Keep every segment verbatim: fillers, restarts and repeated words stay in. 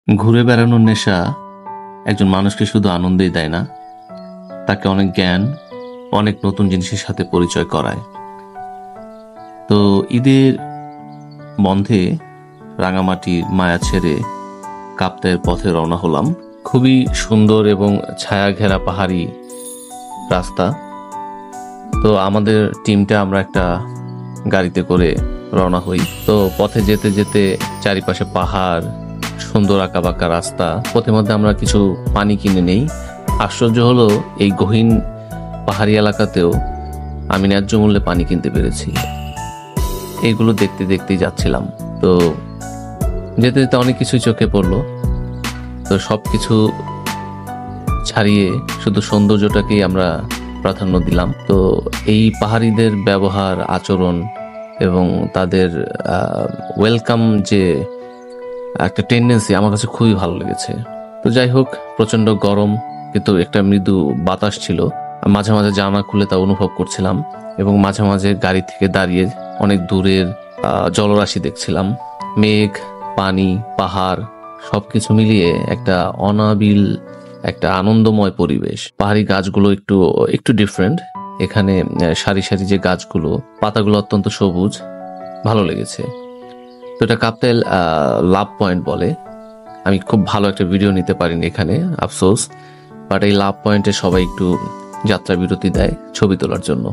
ঘুরে বেড়ানোর নেশা একজন মানুষকে শুধু আনন্দই দেয় না, তাকে অনেক জ্ঞান, অনেক নতুন জিনিসের সাথে পরিচয় করায়। তো ঈদের বন্ধে রাঙামাটির মায়া ছেড়ে কাপ্তাইয়ের পথে রওনা হলাম। খুবই সুন্দর এবং ছায়া ঘেরা পাহাড়ি রাস্তা। তো আমাদের টিমটা আমরা একটা গাড়িতে করে রওনা হই। তো পথে যেতে যেতে চারিপাশে পাহাড়, সুন্দর আঁকা বাঁকা রাস্তা, পথের মধ্যে আমরা কিছু পানি কিনে নেই। আশ্চর্য হলো, এই গহীন পাহাড়ি এলাকাতেও আমি ন্যায্য মূল্যে পানি কিনতে পেরেছি। এইগুলো দেখতে দেখতেই যাচ্ছিলাম। তো যেতে যেতে অনেক কিছু চোখে পড়লো। তো সব কিছু ছাড়িয়ে শুধু সৌন্দর্যটাকেই আমরা প্রাধান্য দিলাম। তো এই পাহাড়িদের ব্যবহার, আচরণ এবং তাদের ওয়েলকাম যে একটা টেন্ডেন্সি আমার কাছে খুবই ভালো লেগেছে। তো যাই হোক, প্রচন্ড গরম, কিন্তু একটা মৃদু বাতাস ছিল। মাঝে মাঝে জানলা খুলে তা অনুভব করছিলাম এবং মাঝে মাঝে গাড়ি থেকে দাঁড়িয়ে অনেক দূরের জলরাশি দেখছিলাম। মেঘ, পানি, পাহাড় সবকিছু মিলিয়ে একটা অনাবিল, একটা আনন্দময় পরিবেশ। পাহাড়ি গাছগুলো একটু একটু ডিফারেন্ট। এখানে সারি সারি যে গাছগুলো, পাতাগুলো অত্যন্ত সবুজ, ভালো লেগেছে। তো এটা কাপ্তাই লাভ পয়েন্ট বলে। আমি খুব ভালো একটা ভিডিও নিতে পারিনি এখানে, আফসোস। বাট এই লাভ পয়েন্টে সবাই একটু যাত্রা বিরতি দেয় ছবি তোলার জন্য।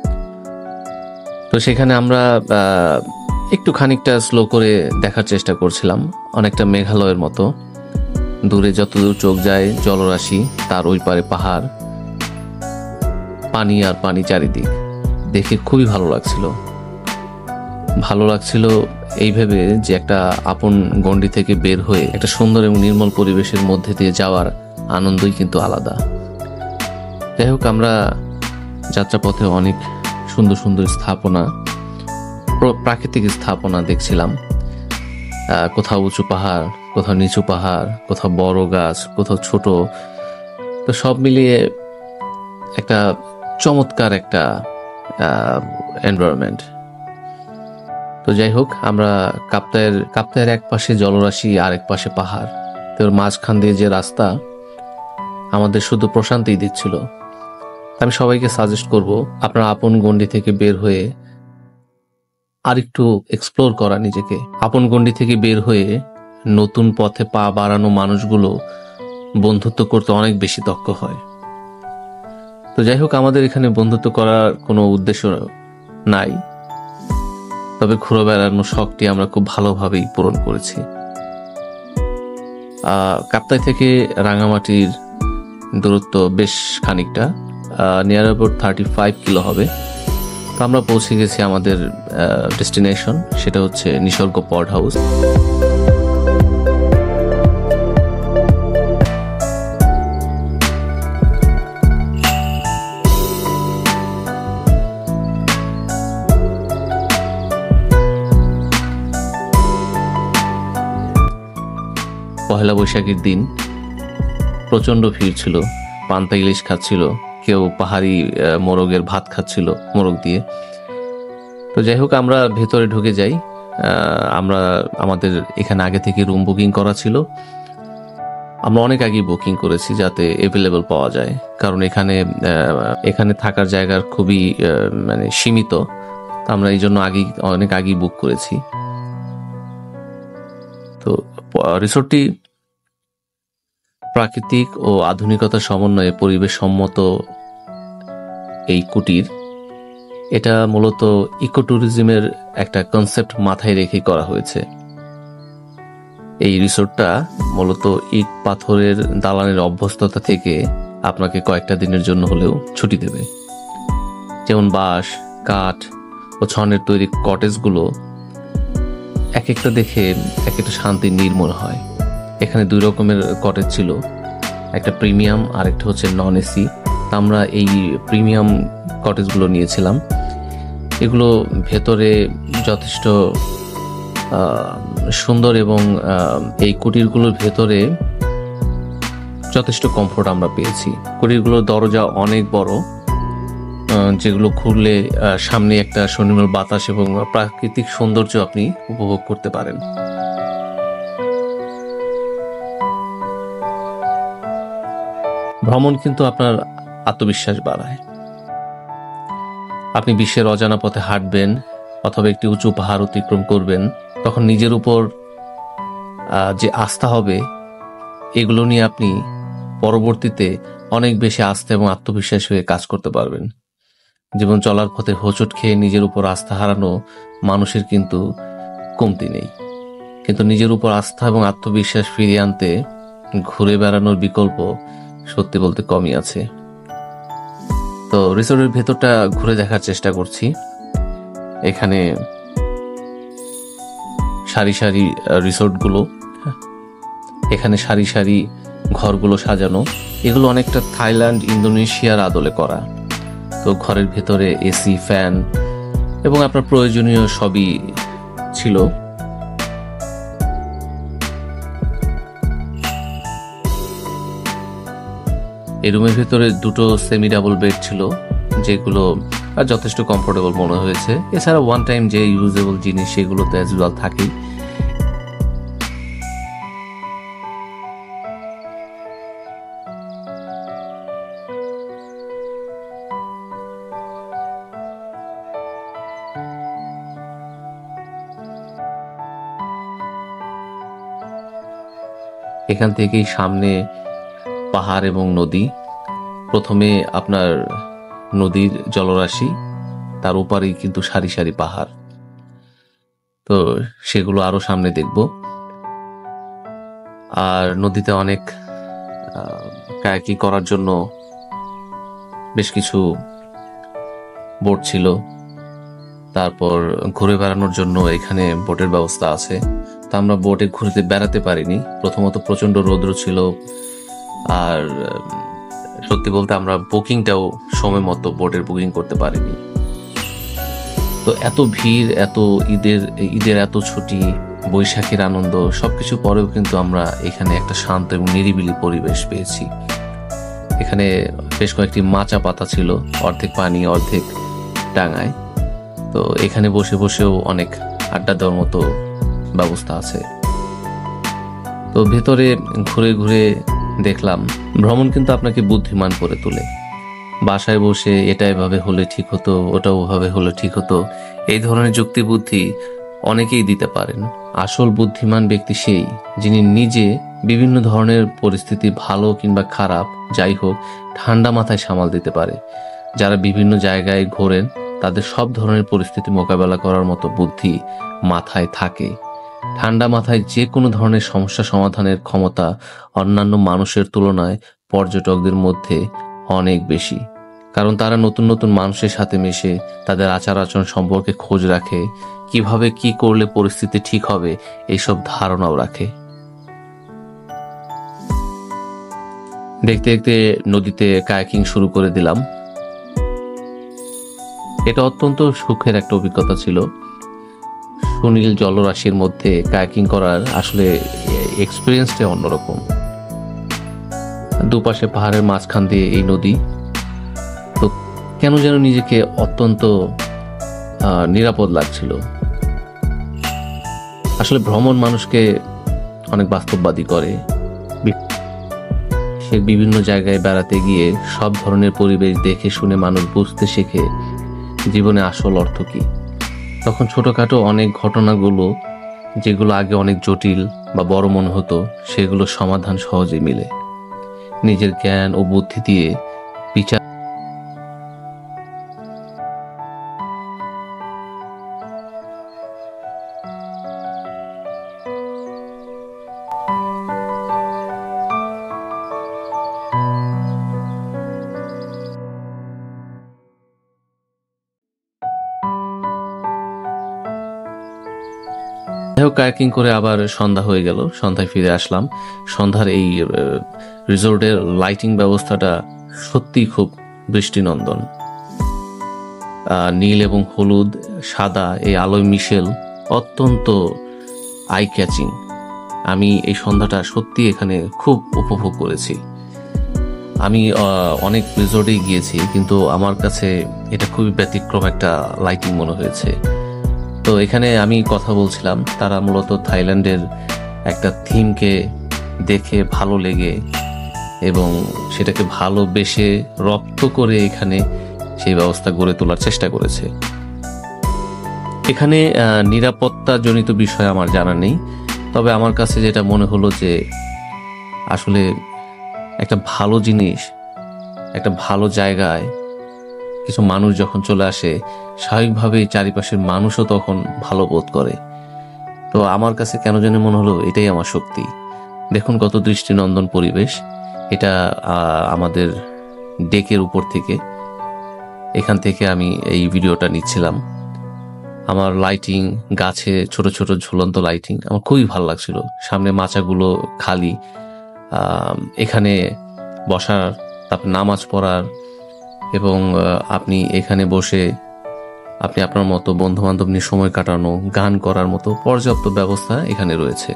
তো সেখানে আমরা একটু খানিকটা স্লো করে দেখার চেষ্টা করছিলাম, অনেকটা মেঘালয়ের মতো। দূরে যতদূর চোখ যায় জলরাশি, তার ওই পারে পাহাড়, পানি আর পানি চারিদিক। দেখে খুবই ভালো লাগছিল। ভালো লাগছিল এই ভেবে যে একটা আপন গণ্ডি থেকে বের হয়ে একটা সুন্দর এবং নির্মল পরিবেশের মধ্যে দিয়ে যাওয়ার আনন্দই কিন্তু আলাদা। যাই হোক, আমরা যাত্রাপথে অনেক সুন্দর সুন্দর স্থাপনা, প্রাকৃতিক স্থাপনা দেখছিলাম। কোথাও উঁচু পাহাড়, কোথাও নিচু পাহাড়, কোথাও বড় গাছ, কোথাও ছোট। তো সব মিলিয়ে একটা চমৎকার একটা এনভায়রনমেন্ট। তো যাই হোক, আমরা কাপ্তাইয়ের কাপ্তাইয়ের এক পাশে জলরাশি, আরেক পাশে পাহাড়। তো মাঝখান দিয়ে যে রাস্তা আমাদের শুধু প্রশান্তিই দিচ্ছিল। আমি সবাইকে সাজেস্ট করব, আপনার আপন গণ্ডি থেকে বের হয়ে আরেকটু এক্সপ্লোর করা নিজেকে। আপন গণ্ডি থেকে বের হয়ে নতুন পথে পা বাড়ানো মানুষগুলো বন্ধুত্ব করতে অনেক বেশি দক্ষ হয়। তো যাই হোক, আমাদের এখানে বন্ধুত্ব করার কোনো উদ্দেশ্য নাই, তবে ঘুরে বেড়ানোর শখটি আমরা খুব ভালোভাবেই পূরণ করেছি। কাপ্তাই থেকে রাঙামাটির দূরত্ব বেশ খানিকটা, near about thirty five kilo হবে। তো আমরা পৌঁছে গেছি আমাদের ডেস্টিনেশন, সেটা হচ্ছে নিসর্গ পড হাউস। পহেলা বৈশাখের দিন প্রচন্ড ভিড় ছিল। পান্তা ইলিশ খাচ্ছিল, কেউ পাহাড়ি মোরগের ভাত খাচ্ছিল মোরগ দিয়ে। তো যাই হোক, আমরা ভেতরে ঢুকে যাই। আমরা আমাদের এখানে আগে থেকে রুম বুকিং করা ছিল। আমরা অনেক আগেই বুকিং করেছি যাতে অ্যাভেলেবল পাওয়া যায়, কারণ এখানে এখানে থাকার জায়গার খুবই মানে সীমিত। আমরা এই জন্য আগেই অনেক আগেই বুক করেছি। তো রিসোর্টটি প্রাকৃতিক ও আধুনিকতার সমন্বয়ে পরিবেশ সম্মত এই কুটির। এটা মূলত ইকো ট্যুরিজমের একটা কনসেপ্ট মাথায় রেখে করা হয়েছে। এই রিসোর্টটা মূলত ইট পাথরের দালানের অভ্যস্ততা থেকে আপনাকে কয়েকটা দিনের জন্য হলেও ছুটি দেবে। যেমন বাঁশ, কাঠ ও ছনের তৈরি কটেজগুলো এক একটা দেখে এক একটা শান্তির নির্মল হয়। এখানে দুই রকমের কটেজ ছিল, একটা প্রিমিয়াম আর একটা হচ্ছে নন এসি। আমরা এই প্রিমিয়াম কটেজগুলো নিয়েছিলাম। এগুলো ভেতরে যথেষ্ট সুন্দর এবং এই কুটিরগুলোর ভেতরে যথেষ্ট কমফোর্ট আমরা পেয়েছি। কুটিরগুলোর দরজা অনেক বড়, যেগুলো খুললে সামনে একটা সুনির্মল বাতাস এবং প্রাকৃতিক সৌন্দর্য আপনি উপভোগ করতে পারেন। ভ্রমণ কিন্তু আপনার আত্মবিশ্বাস বাড়ায়। আপনি বিশ্বের অজানা পথে হাঁটবেন অথবা একটি উঁচু পাহাড় অতিক্রম করবেন, তখন নিজের উপর যে আস্থা হবে, এগুলো নিয়ে আপনি পরবর্তীতে অনেক বেশি আস্থা এবং আত্মবিশ্বাস হয়ে কাজ করতে পারবেন। জীবন চলার পথে হোঁচট খেয়ে নিজের উপর আস্থা হারানো মানুষের কিন্তু কমতি নেই, কিন্তু নিজের উপর আস্থা এবং আত্মবিশ্বাস ফিরিয়ে আনতে ঘুরে বেড়ানোর বিকল্প সত্যি বলতে কমই আছে। তো রিসোর্টের ভেতরটা ঘুরে দেখার চেষ্টা করছি। এখানে সারি সারি রিসোর্টগুলো, এখানে সারি সারি ঘরগুলো সাজানো, এগুলো অনেকটা থাইল্যান্ড ইন্দোনেশিয়ার আদলে করা। তো ঘরের ভেতরে এসি, ফ্যান এবং আপনার প্রয়োজনীয় সবই ছিল। এই রুমের ভেতরে দুটো সেমি ডাবল বেড ছিল, যেগুলো যথেষ্ট কমফোর্টেবল মনে হয়েছে। এছাড়া ওয়ান টাইম যে ইউজেবল জিনিস সেগুলো তো অ্যাজ ওয়েল থাকেই। এখান থেকেই সামনে পাহাড় এবং নদী। প্রথমে আপনার নদীর জলরাশি, তার ওপারেই কিন্তু সারি সারি পাহাড়। তো সেগুলো আরো সামনে দেখব। আর নদীতে অনেক কায়াকিং করার জন্য বেশ কিছু বোট ছিল। তারপর ঘুরে বেড়ানোর জন্য এখানে বোটের ব্যবস্থা আছে। তা আমরা বোটে ঘুরতে বেড়াতে পারিনি। প্রথমত প্রচন্ড রৌদ্র ছিল, আর সত্যি বলতে আমরা বুকিংটাও সময় মতো বোটের বুকিং করতে পারিনি। তো এত ভিড়, এত ঈদের ঈদের এত ছুটি, বৈশাখীর আনন্দ সবকিছু পরেও কিন্তু আমরা এখানে একটা শান্ত এবং নিরিবিলি পরিবেশ পেয়েছি। এখানে বেশ কয়েকটি মাচা পাতা ছিল, অর্ধেক পানি অর্ধেক ডাঙায়। তো এখানে বসে বসেও অনেক আড্ডা দেওয়ার মতো ব্যবস্থা আছে। তো ভেতরে ঘুরে ঘুরে দেখলাম ভ্রমণ কিন্তু আপনাকে বুদ্ধিমান করে তোলে। বাসায় বসে এটা এভাবে হলে ঠিক হতো, ওটা ওভাবে হলে ঠিক হতো, এই ধরনের যুক্তি বুদ্ধি অনেকেই দিতে পারেন। আসল বুদ্ধিমান ব্যক্তি সেই যিনি নিজে বিভিন্ন ধরনের পরিস্থিতি, ভালো কিংবা খারাপ যাই হোক, ঠান্ডা মাথায় সামাল দিতে পারে। যারা বিভিন্ন জায়গায় ঘোরেন তাদের সব ধরনের পরিস্থিতি মোকাবেলা করার মতো বুদ্ধি মাথায় থাকে। ঠান্ডা মাথায় যে কোনো ধরনের সমস্যা সমাধানের ক্ষমতা অন্যান্য মানুষের তুলনায় পর্যটকদের মধ্যে অনেক বেশি, কারণ তারা নতুন নতুন মানুষের সাথে মিশে তাদের আচার আচরণ সম্পর্কে খোঁজ রাখে, কিভাবে কি করলে পরিস্থিতি ঠিক হবে এইসব ধারণাও রাখে। দেখতে দেখতে নদীতে কায়াকিং শুরু করে দিলাম। এটা অত্যন্ত সুখের একটা অভিজ্ঞতা ছিল। সুনীল জলরাশির মধ্যে কায়াকিং করার আসলে এক্সপিরিয়েন্সটা অন্যরকম। দুপাশে পাহাড়ের মাঝখান দিয়ে এই নদী। তো কেন যেন নিজেকে অত্যন্ত নিরাপদ লাগছিল। আসলে ভ্রমণ মানুষকে অনেক বাস্তববাদী করে। সে বিভিন্ন জায়গায় বেড়াতে গিয়ে সব ধরনের পরিবেশ দেখে শুনে মানুষ বুঝতে শেখে জীবনে আসল অর্থ কি। তখন ছোটখাটো অনেক ঘটনাগুলো, যেগুলো আগে অনেক জটিল বা বড় মনে হতো, সেগুলো সমাধান সহজে মিলে। নিজের জ্ঞান ও বুদ্ধি দিয়ে বিচার কায়াকিং করে আবার সন্ধ্যা হয়ে গেল। সন্ধ্যায় ফিরে আসলাম। সন্ধ্যার এই রিসোর্টের লাইটিং ব্যবস্থাটা সত্যি খুব দৃষ্টিনন্দন। নীল এবং হলুদ, সাদা এই আলোয় মিশেল অত্যন্ত আই ক্যাচিং। আমি এই সন্ধ্যাটা সত্যি এখানে খুব উপভোগ করেছি। আমি অনেক রিসোর্টেই গিয়েছি, কিন্তু আমার কাছে এটা খুবই ব্যতিক্রম একটা লাইটিং মনে হয়েছে। তো এখানে আমি কথা বলছিলাম, তারা মূলত থাইল্যান্ডের একটা থিমকে দেখে ভালো লেগে এবং সেটাকে ভালোবেসে রপ্ত করে এখানে সেই ব্যবস্থা গড়ে তোলার চেষ্টা করেছে। এখানে নিরাপত্তাজনিত বিষয় আমার জানা নেই, তবে আমার কাছে যেটা মনে হলো যে আসলে একটা ভালো জিনিস, একটা ভালো জায়গায় কিছু মানুষ যখন চলে আসে, স্বাভাবিকভাবেই চারিপাশের মানুষও তখন ভালো বোধ করে। তো আমার কাছে কেন জানি মনে হলো এটাই আমার শক্তি। দেখুন কত দৃষ্টিনন্দন পরিবেশ। এটা আমাদের ডেকের উপর থেকে, এখান থেকে আমি এই ভিডিওটা নিচ্ছিলাম। আমার লাইটিং, গাছে ছোট ছোট ঝুলন্ত লাইটিং আমার খুবই ভালো লাগছিল। সামনে মাচাগুলো খালি, এখানে বসার, তারপর নামাজ পড়ার, এবং আপনি এখানে বসে আপনি আপনার মতো বন্ধু বান্ধব নিয়ে সময় কাটানো, গান করার মতো পর্যাপ্ত ব্যবস্থা এখানে রয়েছে।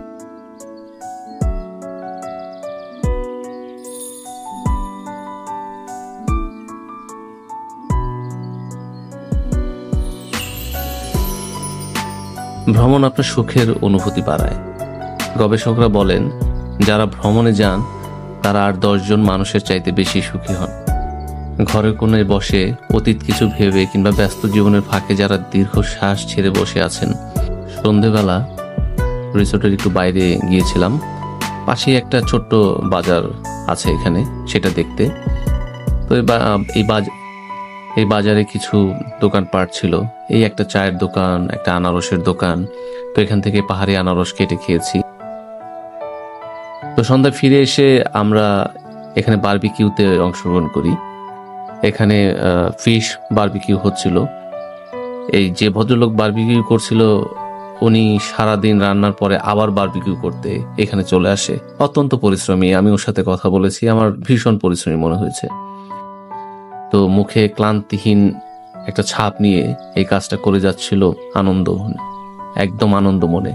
ভ্রমণ আপনার সুখের অনুভূতি বাড়ায়। গবেষকরা বলেন, যারা ভ্রমণে যান তারা আর দশজন মানুষের চাইতে বেশি সুখী হন। ঘরের কোণে বসে অতীত কিছু ভেবে কিংবা ব্যস্ত জীবনের ফাঁকে যারা দীর্ঘশ্বাস ছেড়ে বসে আছেন। সন্ধেবেলা রিসোর্টের একটু বাইরে গিয়েছিলাম, পাশেই একটা ছোট্ট বাজার আছে এখানে, সেটা দেখতে। তো এই বাজার এই বাজারে কিছু দোকানপাট ছিল, এই একটা চায়ের দোকান, একটা আনারসের দোকান। তো এখান থেকে পাহাড়ি আনারস কেটে খেয়েছি। তো সন্ধ্যায় ফিরে এসে আমরা এখানে বারবিকিউতে অংশগ্রহণ করি। এখানে ফিশ বারবিকিউ হচ্ছিল। এই যে ভদ্রলোক বারবিকিউ করছিল উনি সারাদিন রান্নার পরে আবার বারবিকিউ করতে এখানে চলে আসে। অত্যন্ত পরিশ্রমী। আমি ওর সাথে কথা বলেছি, আমার ভীষণ পরিশ্রমী মনে হয়েছে। তো মুখে ক্লান্তিহীন একটা ছাপ নিয়ে এই কাজটা করে যাচ্ছিল আনন্দ, একদম আনন্দ মনে।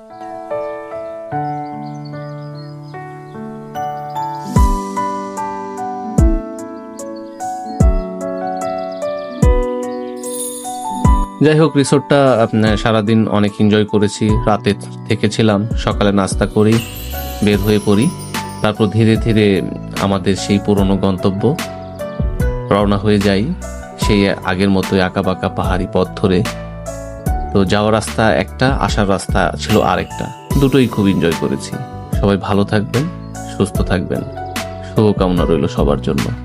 যাই হোক, রিসোর্টটা সারাদিন অনেক এনজয় করেছি। রাতে থেকেছিলাম, সকালে নাস্তা করি, বের হয়ে পড়ি। তারপর ধীরে ধীরে আমাদের সেই পুরনো গন্তব্য রওনা হয়ে যাই, সেই আগের মতোই আঁকাবাঁকা পাহাড়ি পথ ধরে। তো যাওয়ার রাস্তা একটা, আসার রাস্তা ছিল আরেকটা। দুটোই খুব এনজয় করেছি। সবাই ভালো থাকবেন, সুস্থ থাকবেন, শুভকামনা রইল সবার জন্য।